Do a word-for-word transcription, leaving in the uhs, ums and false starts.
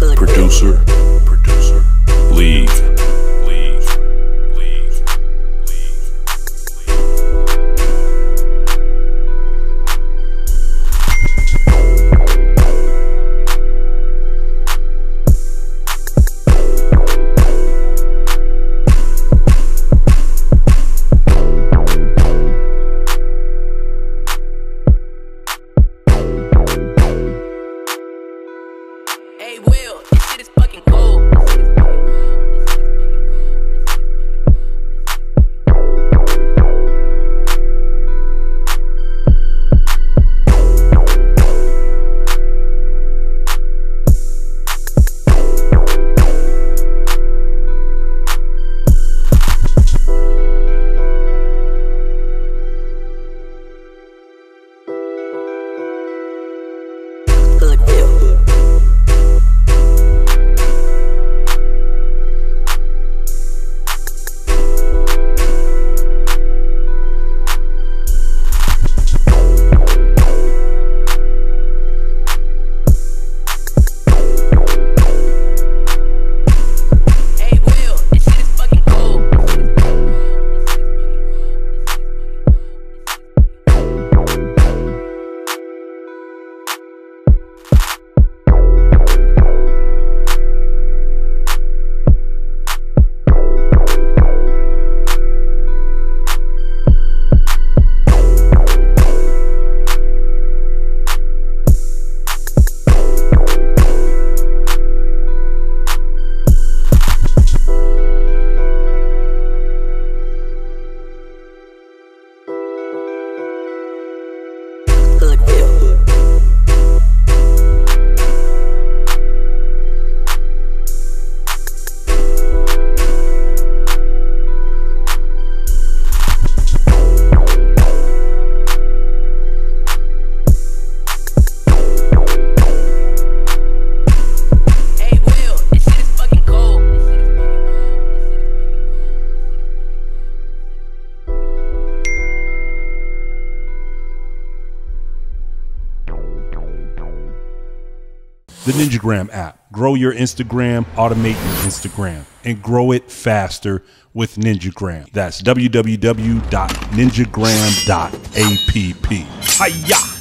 Producer, producer, league. Hey Will, this shit is fucking cool. Good Will. Good Will. Hey Will, this shit is fucking cool. The Ninjagram app. Grow your Instagram, automate your Instagram, and grow it faster with Ninjagram. That's w w w dot ninjagram dot app. Hiya!